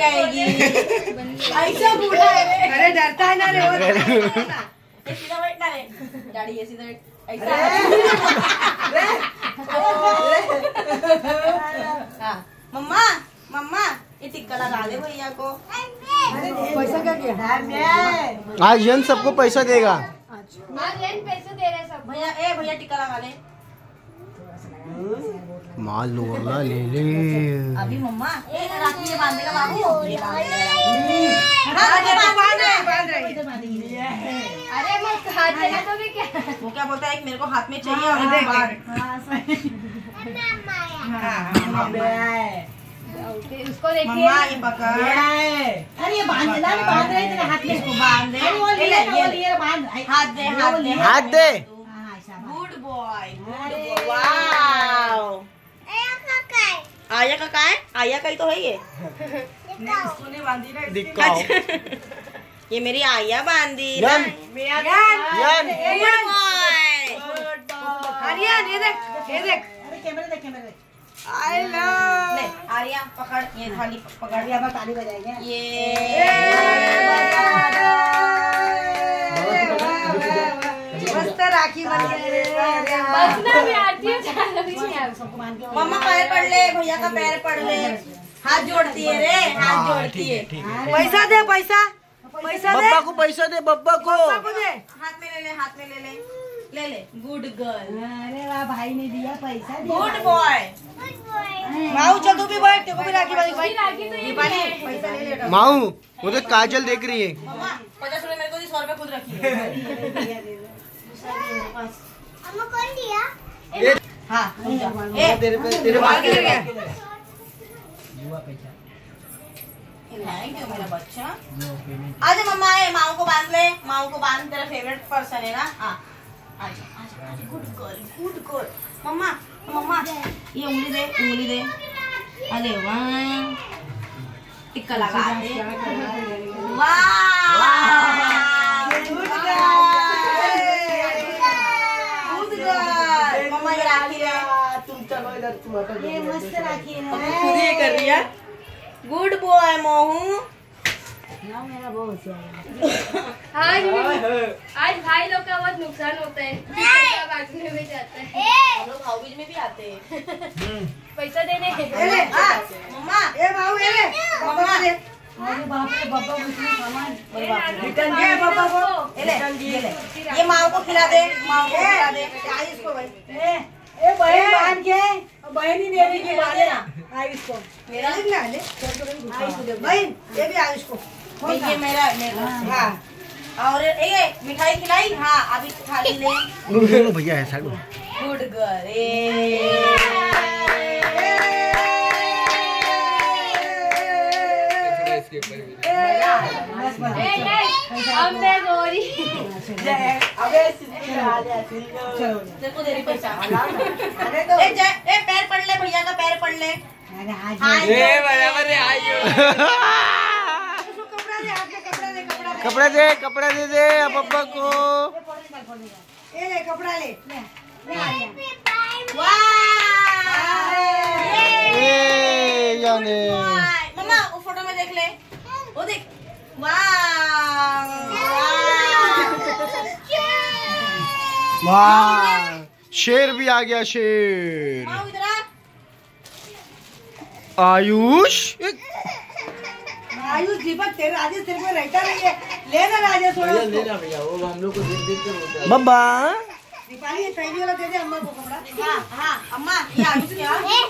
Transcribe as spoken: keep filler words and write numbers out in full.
जाएगी। ऐसा बूढ़ा है, अरे डरता है ना रे वो। सीधा बैठना रे डैडी, ये सीधा ऐसा। हाँ मम्मा मम्मा ये टिक्का लगा दे भैया को। पैसा क्या किया? आज यन सबको पैसा देगा। आज यन पैसे दे रहे सब। भैया ए भैया टिक्का लगा ले। माल लोला ले ले। अभी मम्मा ए राखी ये बांधेगा बाबू। ये बांध रही। अरे मत हाथ देना तो भी क्या? वो क्या बोलता है, एक मेरे को हाथ में चाहिए और एक बाहर। उसको देखिए। मम्मा ये पकड़। अरे ये बांध ना, बांध रहे तेरे हाथ में। इसको बांध दे। ये ले ये बांध। हाथ दे हाथ दे हाथ दे। Good boy good boy. Wow आया का कहाँ है? आया का ही तो है ये। तूने बांधी ना। दिखाओ। ये मेरी आया बांधी। यन यन गुड बॉय। आर्यन ये देख ये देख। अरे कैमरे देख कैमरे देख। I love. ले आर्या पकड़ ये थाली पकड़। अब ताली बजाएंगे। ये मस्त राखी बन गई। बचना भी आती है। मम्मा पैर पड़ ले, भैया का पैर पड़ ले। हाथ जोड़ती है रे, हाथ जोड़ती है। पैसा दे पैसा पैसा दे। बब्बा को पैसा दे, बब्बा को। हाथ में ले ले, हाथ में ले ले ले ले। Good girl. अरे वाह भाई ने दिया पैसा। Good boy. माऊ चल तू भी बैठ, तेरे को भी राखी बांधी। राखी तो ये भी है। पैसा ले ले। माऊ वो तो काजल देख रही है। मम्मा पचास रुपए मेरे को दी, सौ रुपए खुद रखी। अम्मा कौन दिया? हाँ ए तेरे बाल गिर गया। थैंक यू मेरा बच्चा। आजा मम्मा ए माऊ को बांध ले, माऊ को बांध। तेरा फेवरेट पर्सन है ना। हाँ आजा आजा आजा। Good girl good girl. मम्मा मम्मा ये उंगली दे, उंगली दे। अरे वाह टिक्का लगा दे। वाह गुड गर्ल। मम्मा ये राखी है। तुम चलो इधर, तुम हटो। ये मस्त राखी है। खुद ही कर रही है। गुड बॉय मोहू। ना मेरा बहुत होशियार। आज आज भाई लोग का बहुत नुकसान होता है। पैसा बांटने में जाता है। हम लोग भाऊबीज में भी आते हैं। पैसा देने। मम्मा ए बाबू ये ले मम्मा दे। अरे बाप रे बब्बा को इतना सामान। रिटर्न दे बब्बा को। ये ले ये ले। ये माँ को खिला दे, माँ को खिला दे। आई इसको भाई। ए ए बहन बांध के बहन ही देवी की बात है ना। आई इसको मेरा आई इसको दे बहन। ये भी आई इसको। ये मेरा मेरा। हाँ और ये मिठाई खिलाई। हाँ अभी थाली ले। भैया है साइड में। Good girl. अब मैं गोरी। अबे देखो दे रही पैसा। ए जय ए पैर पड़ ले, भैया का पैर पड़ ले। अरे आज ये बराबर है आइयो। कपड़ा दे, हाथ में कपड़ा दे, कपड़ा दे। कपड़ा दे, कपड़ा दे दे बब्बा को। ये ले कपड़ा ले ले ले आर्यन। ए जाने। मम्मा वो फोटो में देख ले, वो देख। वाह शेर भी आ गया, शेर। माँ इधर आ। आयुष आयुष दीपक तेरे राजेश तेरे को रहता नहीं है। ले ना राजेश थोड़ा उसको। लेना भैया, वो हम लोग को देख देख कर होता है। बब्बा दीपाली ये सही वाला दे दे अम्मा को कपड़ा। हाँ हाँ अम्मा ये आयुष क्या?